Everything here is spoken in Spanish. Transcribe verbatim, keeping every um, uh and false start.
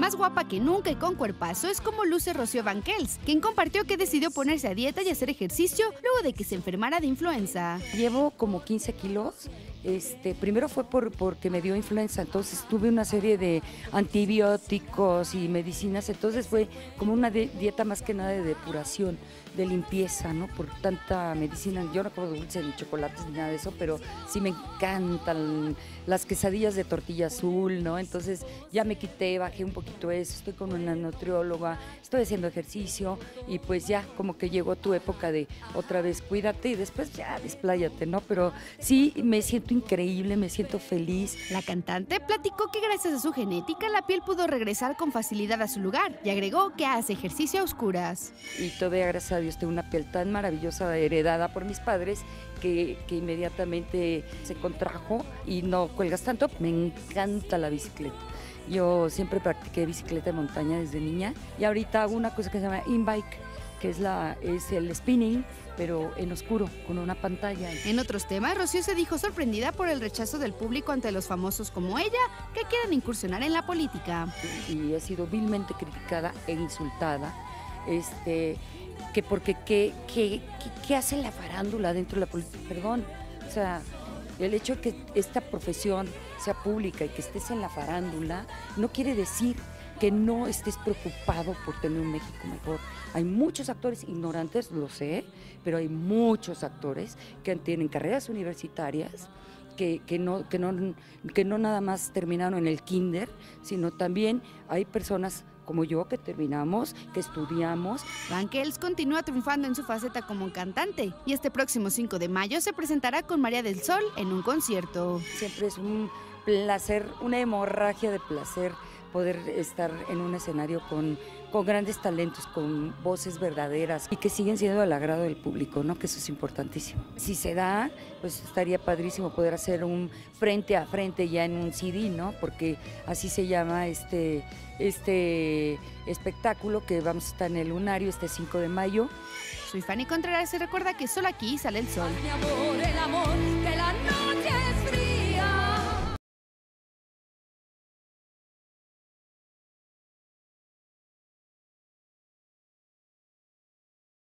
Más guapa que nunca y con cuerpazo es como luce Rocío Banquels, quien compartió que decidió ponerse a dieta y hacer ejercicio luego de que se enfermara de influenza. Llevo como quince kilos. Este, primero fue por, porque me dio influenza, entonces tuve una serie de antibióticos y medicinas, entonces fue como una de, dieta más que nada de depuración, de limpieza, ¿no? Por tanta medicina. Yo no como dulces ni chocolates ni nada de eso, pero sí me encantan las quesadillas de tortilla azul, ¿no? Entonces ya me quité, bajé un poquito eso, estoy con una nutrióloga, estoy haciendo ejercicio y pues ya como que llegó tu época de otra vez cuídate y después ya despláyate, ¿no? Pero sí me siento increíble, me siento feliz. La cantante platicó que gracias a su genética la piel pudo regresar con facilidad a su lugar y agregó que hace ejercicio a oscuras. Y todavía gracias a Dios tengo una piel tan maravillosa heredada por mis padres que, que inmediatamente se contrajo y no cuelgas tanto. Me encanta la bicicleta. Yo siempre practiqué bicicleta de montaña desde niña y ahorita hago una cosa que se llama in-bike, que es, la, es el spinning, pero en oscuro, con una pantalla. En otros temas, Rocío se dijo sorprendida por el rechazo del público ante los famosos como ella, que quieren incursionar en la política. Y he sido vilmente criticada e insultada, este, que porque qué, qué, qué, qué hace la farándula dentro de la política, perdón, o sea, el hecho de que esta profesión sea pública y que estés en la farándula no quiere decir que no estés preocupado por tener un México mejor. Hay muchos actores ignorantes, lo sé, pero hay muchos actores que tienen carreras universitarias, que, que, no, que, no, que no nada más terminaron en el kinder, sino también hay personas como yo que terminamos, que estudiamos. Banquels continúa triunfando en su faceta como cantante y este próximo cinco de mayo se presentará con María del Sol en un concierto. Siempre es un placer, una hemorragia de placer poder estar en un escenario con, con grandes talentos, con voces verdaderas y que siguen siendo del agrado del público, ¿no? Que eso es importantísimo. Si se da, pues estaría padrísimo poder hacer un frente a frente ya en un C D, ¿no? Porque así se llama este, este espectáculo que vamos a estar en el Lunario este cinco de mayo. Soy Fanny Contreras y recuerda que solo aquí sale el sol. Mi amor, el amor.